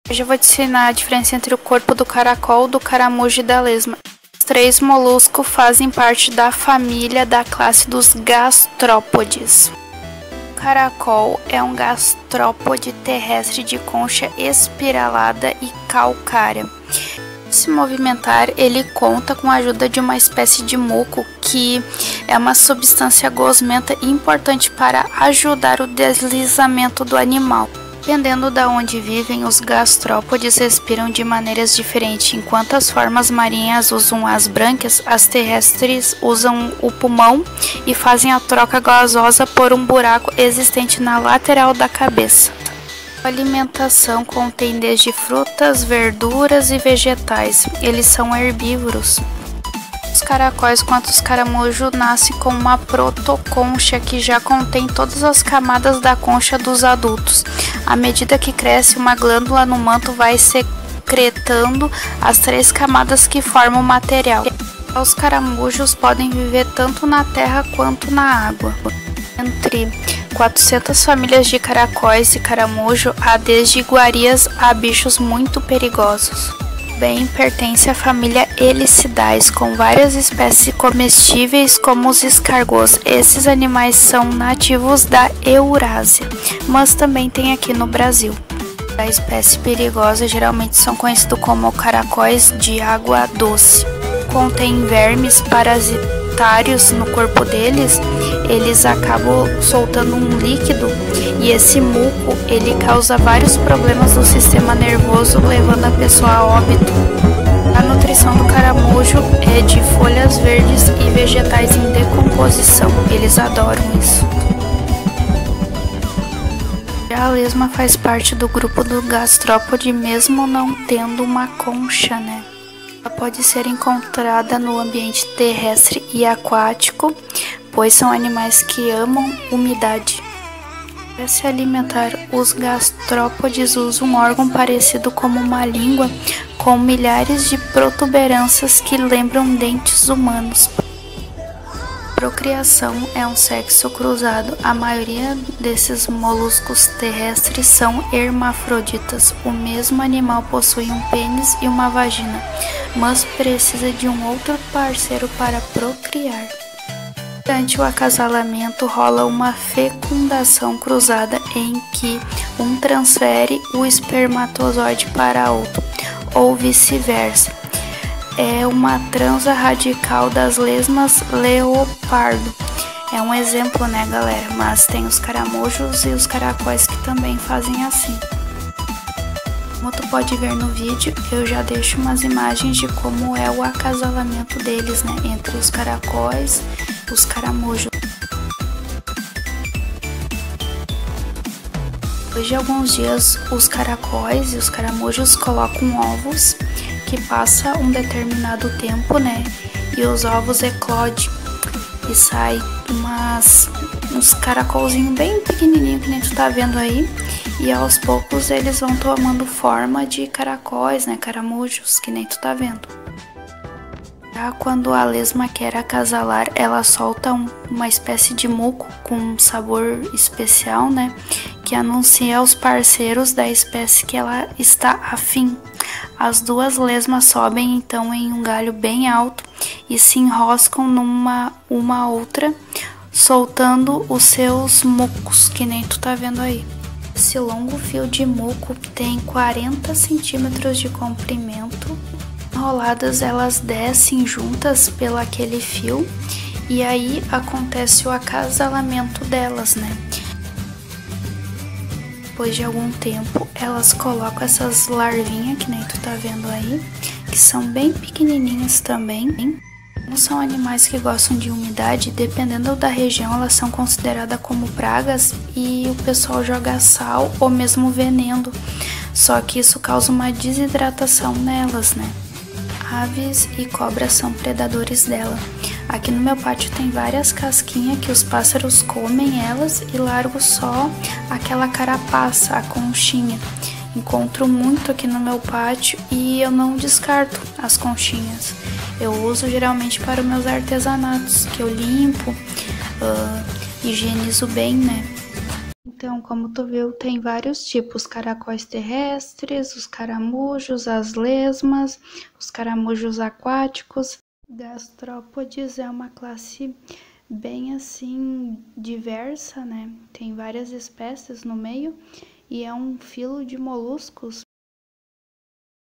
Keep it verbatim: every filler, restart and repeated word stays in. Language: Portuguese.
Hoje eu vou te ensinar a diferença entre o corpo do caracol, do caramujo e da lesma. Os três moluscos fazem parte da família da classe dos gastrópodes. O caracol é um gastrópode terrestre de concha espiralada e calcária. Para se movimentar, ele conta com a ajuda de uma espécie de muco, que é uma substância gosmenta importante para ajudar o deslizamento do animal. Dependendo de onde vivem, os gastrópodes respiram de maneiras diferentes. Enquanto as formas marinhas usam as brânquias, as terrestres usam o pulmão e fazem a troca gasosa por um buraco existente na lateral da cabeça. A alimentação contém desde frutas, verduras e vegetais. Eles são herbívoros. Os caracóis quanto os caramujos nascem com uma protoconcha que já contém todas as camadas da concha dos adultos. À medida que cresce, uma glândula no manto vai secretando as três camadas que formam o material. Os caramujos podem viver tanto na terra quanto na água. Entre quatrocentas famílias de caracóis e caramujo há desde iguarias a bichos muito perigosos. Bem pertence à família Helicidais, com várias espécies comestíveis como os escargots. Esses animais são nativos da Eurásia, mas também tem aqui no Brasil. A espécie perigosa geralmente são conhecidos como caracóis de água doce. Contém vermes parasitários no corpo deles, eles acabam soltando um líquido e esse muco ele causa vários problemas no sistema nervoso, levando a pessoa a óbito. A nutrição do caramujo é de folhas verdes e vegetais em decomposição, eles adoram isso. Já a lesma faz parte do grupo do gastrópode, mesmo não tendo uma concha, né? Ela pode ser encontrada no ambiente terrestre e aquático, pois são animais que amam umidade. Para se alimentar, os gastrópodes usam um órgão parecido como uma língua, com milhares de protuberâncias que lembram dentes humanos. Procriação é um sexo cruzado. A maioria desses moluscos terrestres são hermafroditas. O mesmo animal possui um pênis e uma vagina, mas precisa de um outro parceiro para procriar. Durante o acasalamento rola uma fecundação cruzada em que um transfere o espermatozoide para outro, ou vice-versa. É uma transa radical das lesmas leopardo. É um exemplo, né, galera? Mas tem os caramujos e os caracóis que também fazem assim. Como tu pode ver no vídeo, eu já deixo umas imagens de como é o acasalamento deles, né, entre os caracóis e os caramujos. Depois de alguns dias, os caracóis e os caramujos colocam ovos, que passa um determinado tempo, né, e os ovos eclodem e sai umas, uns caracolzinhos bem pequenininhos que nem tu tá vendo aí, e aos poucos eles vão tomando forma de caracóis, né, caramujos, que nem tu tá vendo. Já quando a lesma quer acasalar, ela solta um, uma espécie de muco com um sabor especial, né, que anuncia aos parceiros da espécie que ela está afim. As duas lesmas sobem então em um galho bem alto e se enroscam numa uma outra, soltando os seus mucos, que nem tu tá vendo aí. Esse longo fio de muco tem quarenta centímetros de comprimento. Enroladas, elas descem juntas pelo aquele fio e aí acontece o acasalamento delas, né? Depois de algum tempo, elas colocam essas larvinhas, que nem tu tá vendo aí, que são bem pequenininhas também. Não são animais que gostam de umidade, dependendo da região, elas são consideradas como pragas e o pessoal joga sal ou mesmo veneno, só que isso causa uma desidratação nelas, né? Aves e cobras são predadores dela. Aqui no meu pátio tem várias casquinhas que os pássaros comem elas e largam só aquela carapaça, a conchinha. Encontro muito aqui no meu pátio e eu não descarto as conchinhas. Eu uso geralmente para os meus artesanatos, que eu limpo, uh, higienizo bem, né? Então, como tu viu, tem vários tipos: caracóis terrestres, os caramujos, as lesmas, os caramujos aquáticos. Gastrópodes é uma classe bem assim diversa, né? Tem várias espécies no meio e é um filo de moluscos